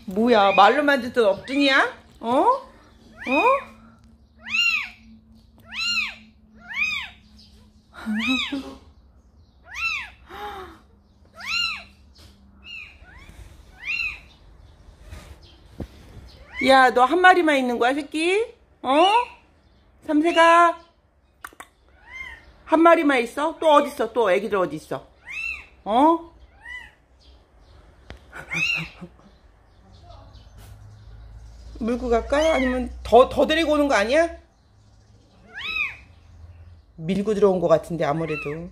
뭐야, 말로만 듣던 엎드냐? 어? 어? 야, 너 한 마리만 있는 거야, 새끼? 어? 삼세가? 한 마리만 있어? 또 어딨어? 또 애기들 어딨어? 어? 물고 갈까? 아니면 더 데리고 오는 거 아니야? 밀고 들어온 거 같은데 아무래도.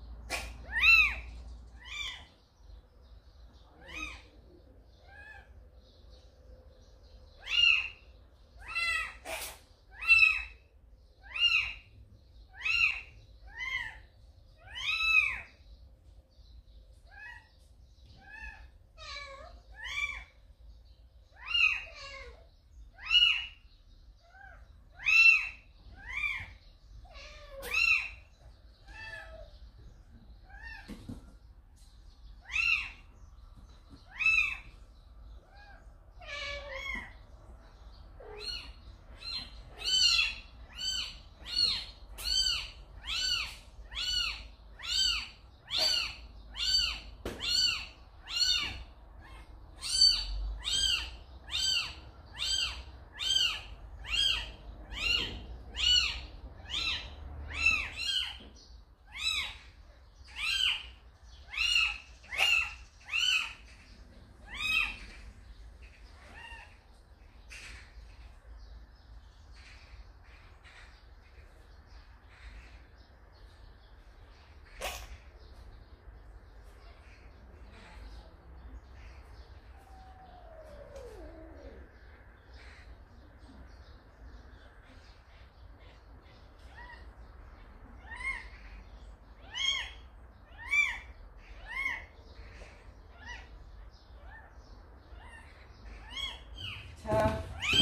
자,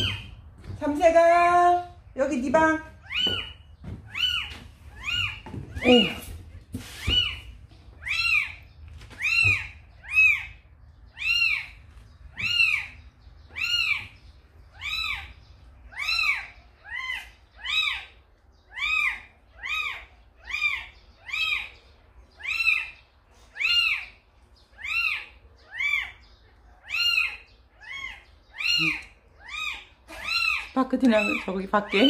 삼세가 여기 네 방. 응. 밖에 나가 저기 밖에.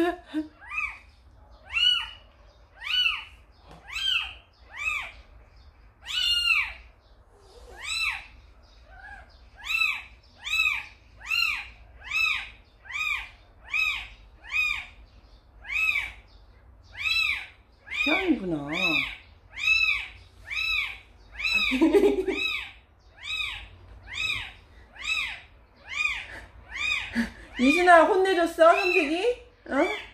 희한이구나. 이순아 혼내줬어, 삼색이? 어?